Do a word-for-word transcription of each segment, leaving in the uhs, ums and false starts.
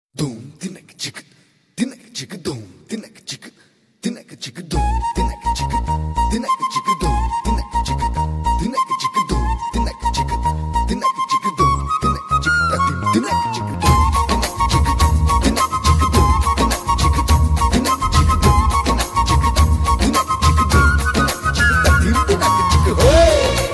Doom, tinek chick, tinek chick, doom, tinek chick, tinek chick, doom, tinek chick, tinek chick, doom, tinek chick, tinek chick, doom, tinek chick, tinek chick, doom, tinek chick, tinek chick, doom, tinek chick, tinek chick, doom, tinek chick, doom, tinek chick, tinek chick, doom, tinek chick, tinek chick, tinek chick, hey.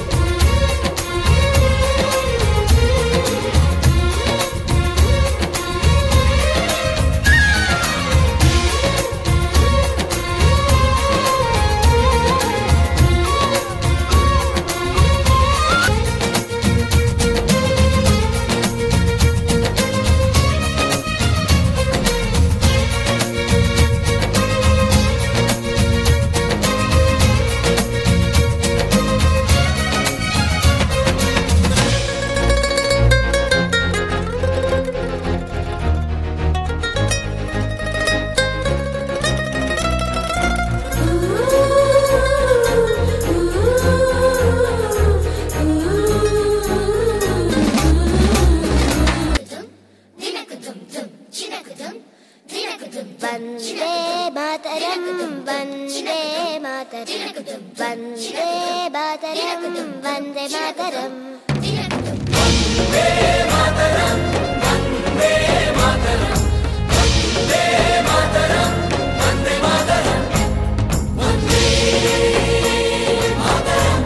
Vande Mataram, Vande Mataram, Vande Mataram, Vande Mataram. Vande Mataram, Vande Mataram, Vande Mataram, Vande Mataram, Vande Mataram,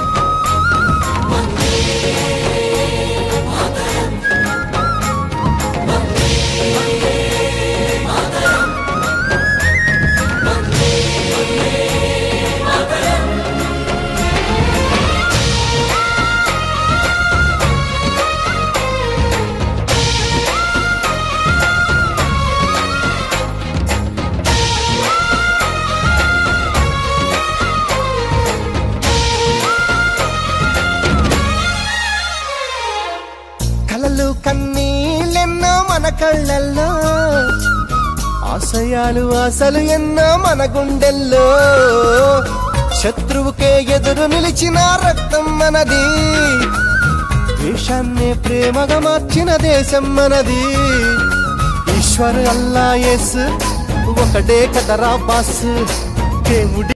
Vande Mataram, Vande కలలు కన్నీళ్ళెన్నో మన కళ్ళల్లో, ఆశయాలు ఆశలు ఎన్నో మన గుండెల్లో. శత్రువుకే ఎదురు నిలిచిన రక్తం మనది, దేశాన్నే ప్రేమగా మార్చిన దేశం మనది. ఈశ్వర్ అల్లా యేసు ఒకడే కదరా బాస్, దేవుడి